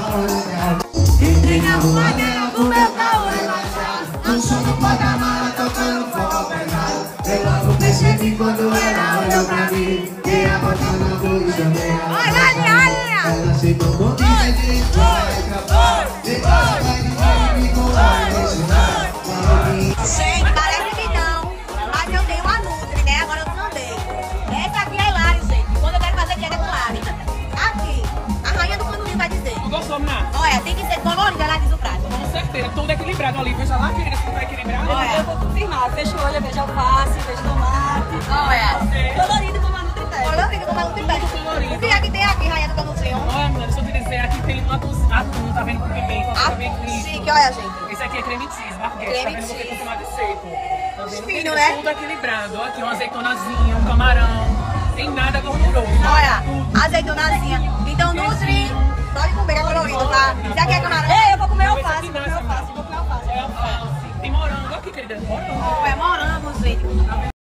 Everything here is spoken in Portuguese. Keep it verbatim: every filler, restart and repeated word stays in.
Entrei na rua dela com meu carro relaxado, no som do porta-mala tocando forró pesado. Eu logo percebi quando ela olhou pra mim, dei a volta na rua e chamei ela. Olha, olha! Ela aceitou o convite de entrar e acabar. Depois vai de me contar nesse lado. Gente, parece que não, mas eu dei uma Nutri, né? Agora eu não dei. Essa aqui é Lari, gente. Quando eu quero fazer dieta com Lari. Aqui, a rainha do panulinho vai dizer. Tu gostou, Má? Olha, tem que ser colorida, ela diz o prato. Com certeza, tudo equilibrado ali. Veja lá, querida, se não tá equilibrado. Olha. Eu vou confirmar. Fecha o olho, veja alface, veja tomate. Olha, Colorido como a Nutri tem. colorida como a Nutri pede. colorido. O que é que tem aqui, rainha do panulinho? Olha, menina, deixa eu te dizer, aqui tem um atum, atum, tá vendo com pimenta, tá vendo com Chique, olha, gente. Esse aqui é creme cheese, marquete, Creme tá vendo cheese. com tomate seco. Tá vendo? Fino, Querida, né? Tudo equilibrado. Aqui uma azeitonazinha, um camarão, tem nada gorduroso. Olha, azeitonazinha. Então, Nutri, pode comer, que é colorido, tá? Você aqui é camarão? Ei, eu vou comer Esse alface, aqui vou não, comer essa alface, vou comer alface. É alface. Tem morango aqui, querida, morango. É morango, gente.